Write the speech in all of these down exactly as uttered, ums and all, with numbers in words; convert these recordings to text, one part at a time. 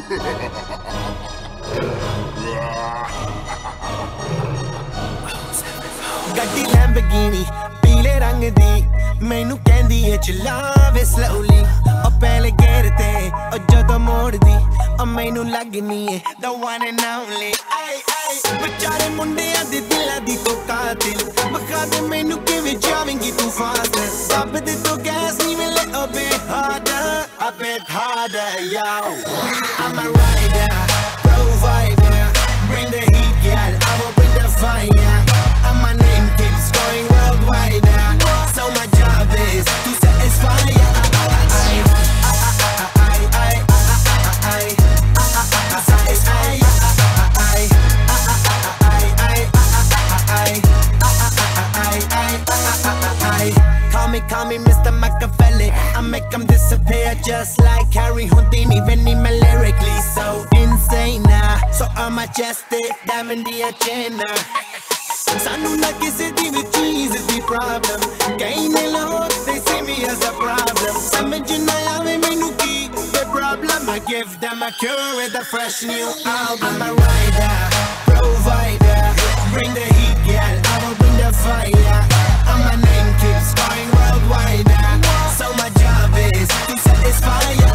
ਗੱਡੀ ਲੈਂਬਰਗਿਨੀ ਪੀਲੇ ਰੰਗ ਦੀ ਮੈਨੂੰ ਕਹਿੰਦੀ ਏ ਚਲਾਵੇ slowly ਉਹ ਪਹਿਲੇ ਗੇਰ ਤੇ ਉਹ ਜਦੋਂ ਮੋੜਦੀ ਉਹ ਮੈਨੂੰ ਲੱਗਨੀ ਏ the one and only ay ay ਵਿਚਾਰੇ ਮੁੰਡਿਆਂ ਦੇ ਦਿਲਾਂ ਦੀ ਤੂੰ ਕਾਤਿਲ ਬਖਾ ਦੇ ਮੈਨੂੰ ਕਿਵੇਂ ਜਾਵੇਂਗੀ ਤੂੰ ਫਾਸਟ ਦੱਬ ਦੇ ਤੂੰ ਗੈਸ ਨਹੀਂ ਮਿਲੇ a bit harder a bit harder yo I'm a rider provider bring the heat girl I will bring the fire and my name keeps going worldwide now so my job is to satisfy ya Call me, call me Mister Machiavelli I make them disappear just like Harry Houdini Venni me lyrically so insane now So I'm majestic, diamond the agenda Sanu na kisi di vi cheese di problem Kahin ne log, they see me as a problem Samajh na aave mainu ki the problem I give them a cure with a fresh new album I'm a rider, provider Bring the heat, girl, I will bring the fire And my name keeps going worldwide So my job is to satisfy ya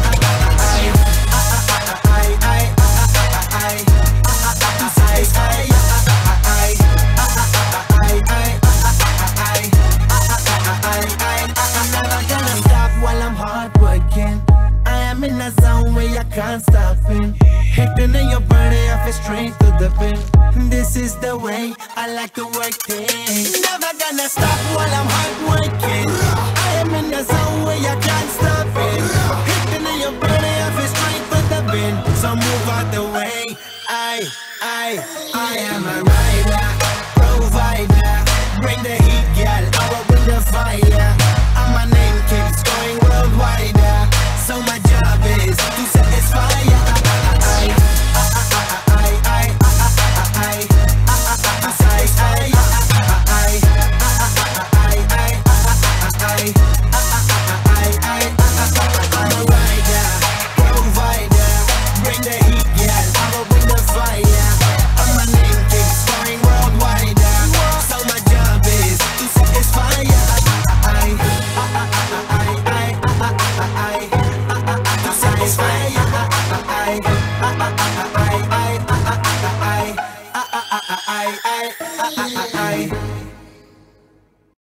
in a zone where you can't stop it Hitting in your body, I feel straight to the pin This is the way I like to work it Never gonna stop while I'm hard working